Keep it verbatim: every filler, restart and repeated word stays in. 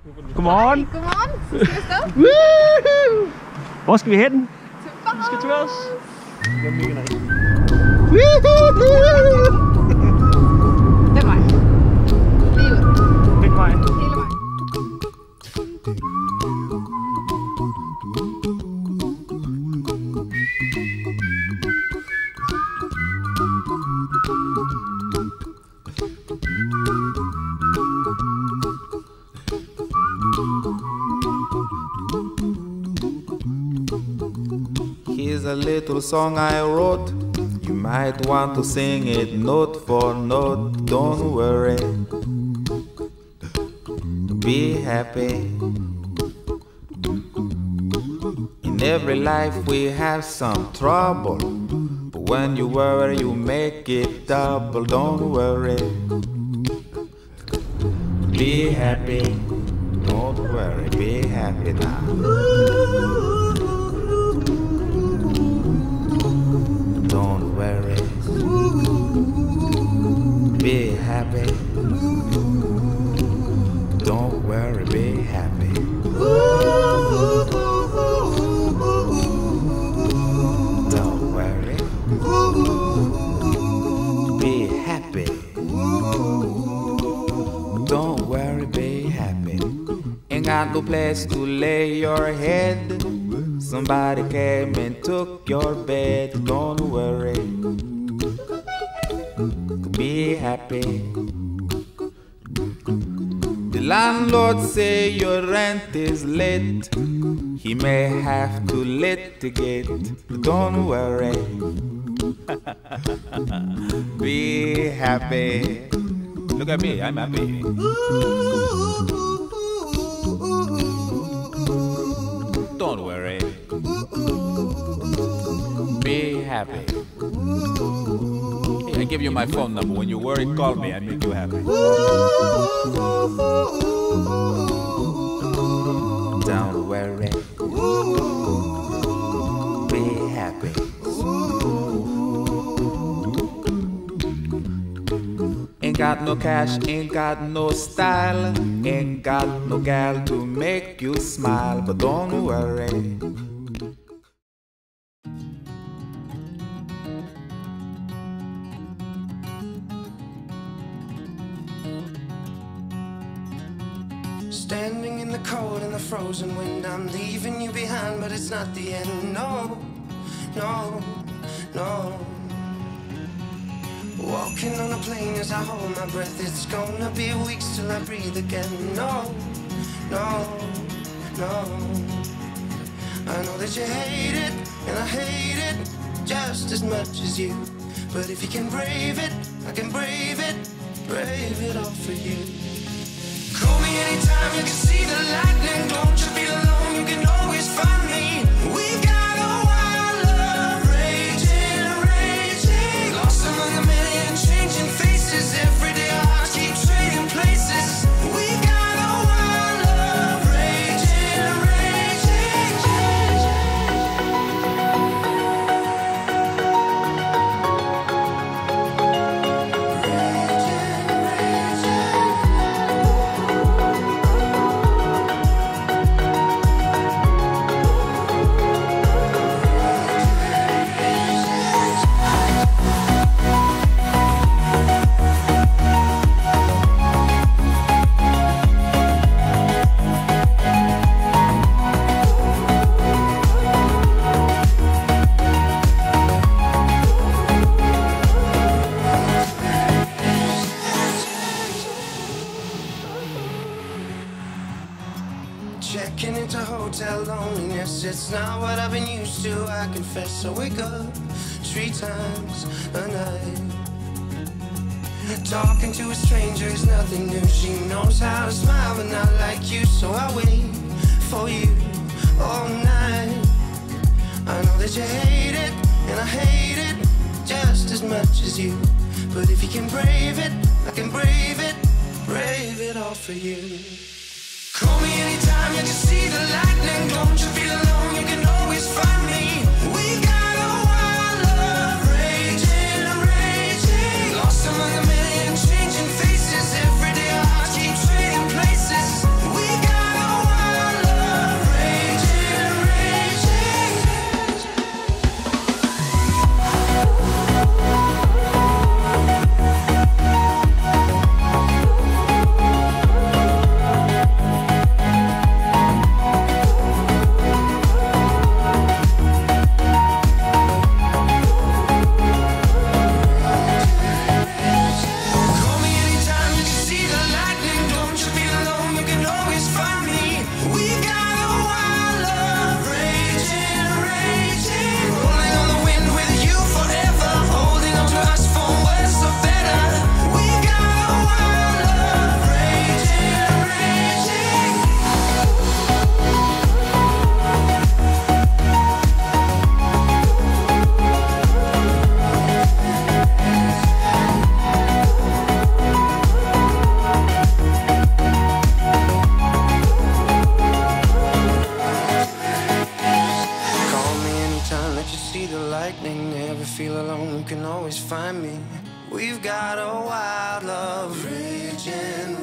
Come on. Godmorgen. Så skal vi afsted. Woohoo! Hvor skal vi hen? Til Bars. Vi skal til os. Det er mega nice. Den vej. Lige ud. Den vej. Hele vejen. Here's a little song I wrote. You might want to sing it note for note. Don't worry, be happy. In every life we have some trouble, but when you worry you make it double. Don't worry, be happy. Don't worry, be happy now. Don't worry, be happy. Don't worry, be happy. Don't worry, be happy. Don't worry, be happy. Ain't got no place to lay your head. Somebody came and took your bed. Don't worry, be happy. The landlord say your rent is late. He may have to litigate. Don't worry, be happy. Look at me, I'm happy. Don't worry, be happy. Hey, I give you my phone number. When you worry, call me. I make you happy. Don't worry, be happy. Ain't got no cash, ain't got no style, ain't got no gal to make you smile, but don't worry. Standing in the cold and the frozen wind, I'm leaving you behind, but it's not the end. No, no, no. Walking on a plane as I hold my breath. It's gonna be weeks till I breathe again. No, no, no. I know that you hate it, and I hate it just as much as you. But if you can brave it, I can brave it, brave it all for you. Call me anytime, you can see the lightning. Don't you feel alone, you can always find me. We got a wild love raging, raging. Lost among a million changing faces. Every day our hearts keep trading places. We got a wild love raging, raging, checking into hotel loneliness. It's not what I've been used to, I confess. I wake up three times a night. Talking to a stranger is nothing new. She knows how to smile but not like you. So I wait for you all night. I know that you hate it, and I hate it just as much as you. But if you can brave it, I can brave it, brave it all for you. Call me anytime, you can see the lightning. Don't you feel alone, you can always find me. We got a wild love raging, raging. Lost among a million changing faces. Every day our hearts keep trading places. We got you can always find me. We've got a wild love raging